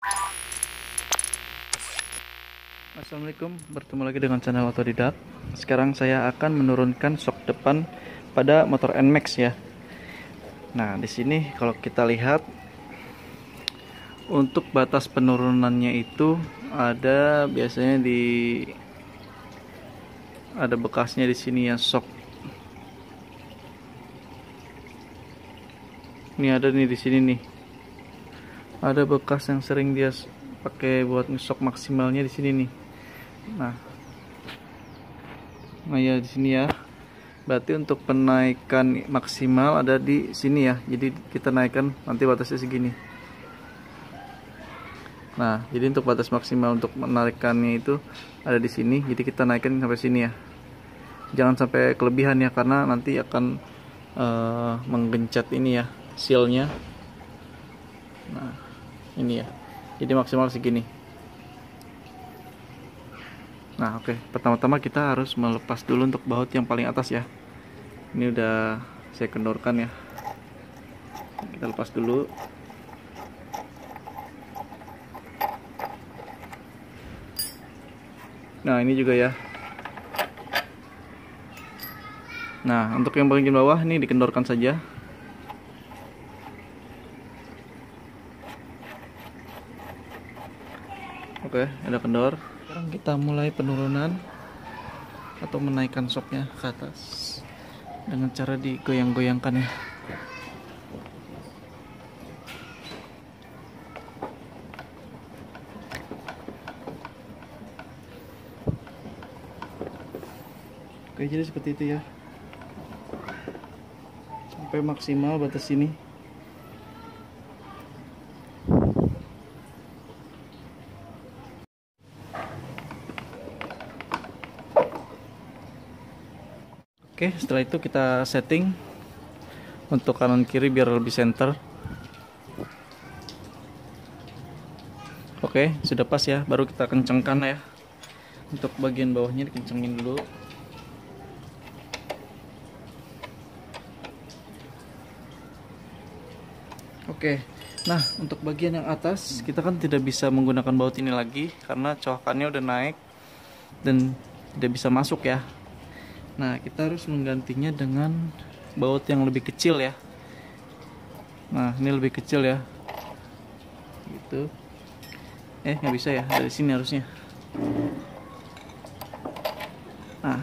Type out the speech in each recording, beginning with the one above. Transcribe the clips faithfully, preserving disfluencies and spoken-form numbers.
Assalamualaikum, bertemu lagi dengan channel Otodidak. Sekarang saya akan menurunkan sok depan pada motor N Max ya. Nah, di sini kalau kita lihat untuk batas penurunannya itu ada biasanya di ada bekasnya di sini ya, sok. Ini ada nih di sini nih. Ada bekas yang sering dia pakai buat ngesok maksimalnya di sini nih. Nah, nah ya di sini ya. Berarti untuk penaikan maksimal ada di sini ya. Jadi kita naikkan nanti batasnya segini. Nah, jadi untuk batas maksimal untuk menarikannya itu ada di sini. Jadi kita naikkan sampai sini ya. Jangan sampai kelebihan ya, karena nanti akan uh, menggencet ini ya, sealnya. Nah, ini ya. Jadi maksimal segini. Nah, oke, okay. Pertama-tama kita harus melepas dulu untuk baut yang paling atas ya. Ini udah saya kendorkan ya. Kita lepas dulu. Nah, ini juga ya. Nah, untuk yang bagian bawah ini dikendorkan saja. Oke, ada kendor. Sekarang kita mulai penurunan atau menaikkan soknya ke atas dengan cara digoyang-goyangkan ya. Oke, jadi seperti itu ya. Sampai maksimal batas sini. Oke, setelah itu kita setting untuk kanan kiri biar lebih center. Oke, sudah pas ya, baru kita kencangkan ya. Untuk bagian bawahnya dikencengin dulu. Oke, nah untuk bagian yang atas kita kan tidak bisa menggunakan baut ini lagi karena coakannya udah naik dan tidak bisa masuk ya. Nah, kita harus menggantinya dengan baut yang lebih kecil ya. Nah, ini lebih kecil ya. Gitu. Eh, nggak bisa ya, dari sini harusnya. Nah.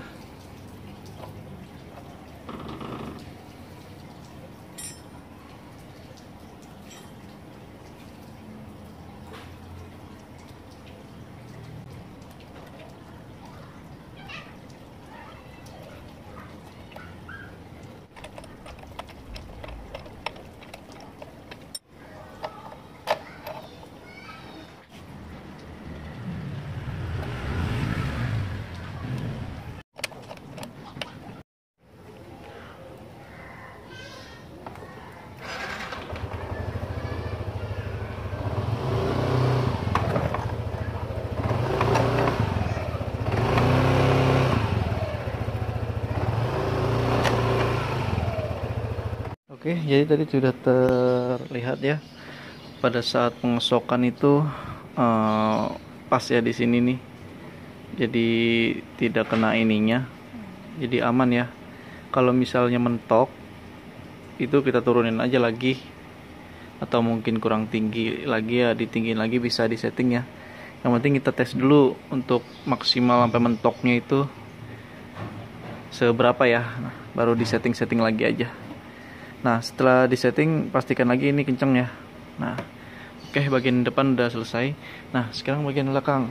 Oke, jadi tadi sudah terlihat ya pada saat pengesokan itu uh, pas ya di sini nih. Jadi tidak kena ininya. Jadi aman ya. Kalau misalnya mentok itu kita turunin aja lagi. Atau mungkin kurang tinggi lagi ya, ditinggiin lagi bisa disetting ya. Yang penting kita tes dulu untuk maksimal sampai mentoknya itu seberapa ya. Nah, baru disetting-setting lagi aja. Nah, setelah disetting pastikan lagi ini kenceng ya. Nah, oke, bagian depan udah selesai. Nah, sekarang bagian belakang.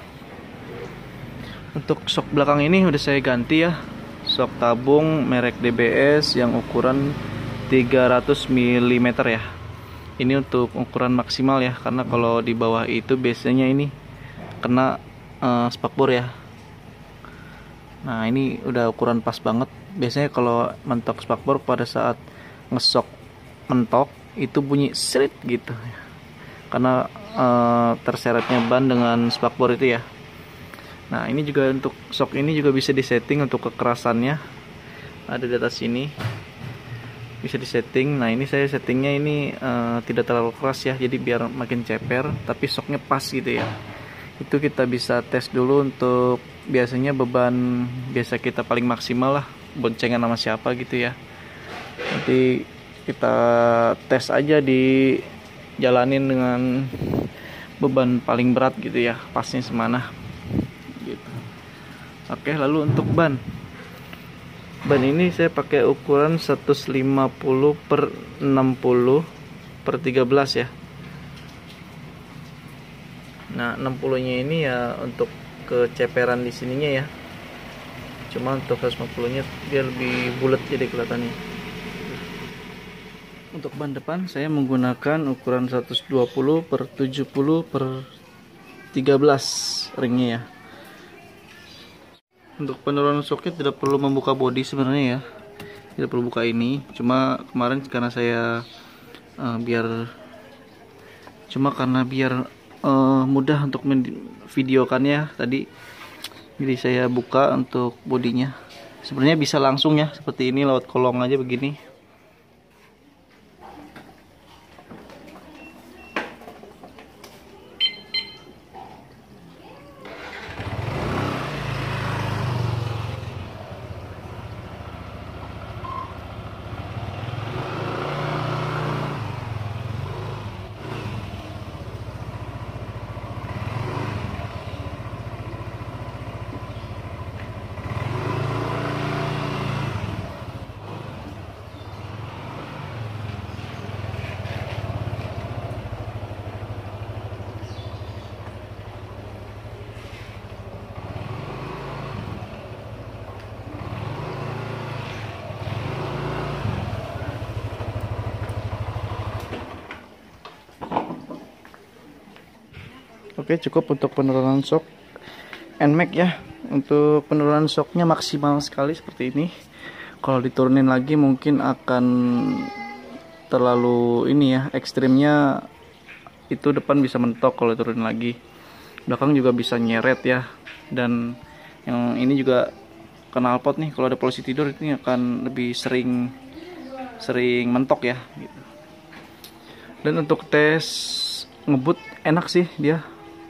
Untuk sok belakang ini udah saya ganti ya. Sok tabung merek D B S yang ukuran tiga ratus milimeter ya. Ini untuk ukuran maksimal ya, karena kalau di bawah itu biasanya ini kena uh, spakbor ya. Nah, ini udah ukuran pas banget. Biasanya kalau mentok spakbor pada saat ngesok mentok itu bunyi srit gitu karena uh, terseretnya ban dengan spakbor itu ya. Nah, ini juga untuk sok ini juga bisa disetting untuk kekerasannya, ada di atas sini. bisa disetting. Nah ini saya settingnya ini uh, tidak terlalu keras ya, jadi biar makin ceper tapi shocknya pas gitu ya. Itu kita bisa tes dulu untuk biasanya beban biasa kita paling maksimal lah, boncengan sama siapa gitu ya. Nanti kita tes aja di jalanin dengan beban paling berat gitu ya, pasnya semana gitu. Oke, lalu untuk ban ban ini saya pakai ukuran seratus lima puluh per enam puluh per tiga belas ya. Nah enam puluh nya ini ya untuk keceperan di sininya ya, cuma untuk seratus lima puluh nya dia lebih bulat jadi kelihatannya. Untuk ban depan saya menggunakan ukuran seratus dua puluh per tujuh puluh per tiga belas ringnya ya. Untuk penurunan shocknya tidak perlu membuka bodi sebenarnya ya, tidak perlu buka ini. Cuma kemarin karena saya uh, biar cuma karena biar uh, mudah untuk videokannya tadi, jadi saya buka untuk bodinya. Sebenarnya bisa langsung ya seperti ini lewat kolong aja begini. Oke, cukup untuk penurunan shock N max ya. Untuk penurunan shocknya maksimal sekali seperti ini. Kalau diturunin lagi mungkin akan terlalu ini ya, ekstrimnya itu depan bisa mentok kalau diturunin lagi. Belakang juga bisa nyeret ya. Dan yang ini juga knalpot nih, kalau ada polisi tidur ini akan lebih sering sering mentok ya gitu. Dan untuk tes ngebut enak sih dia.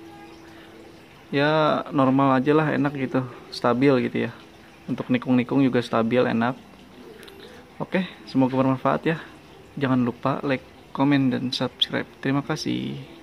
Ya normal aja lah, enak gitu, stabil gitu ya. Untuk nikung-nikung juga stabil, enak. Oke, semoga bermanfaat ya. Jangan lupa like, komen, dan subscribe. Terima kasih.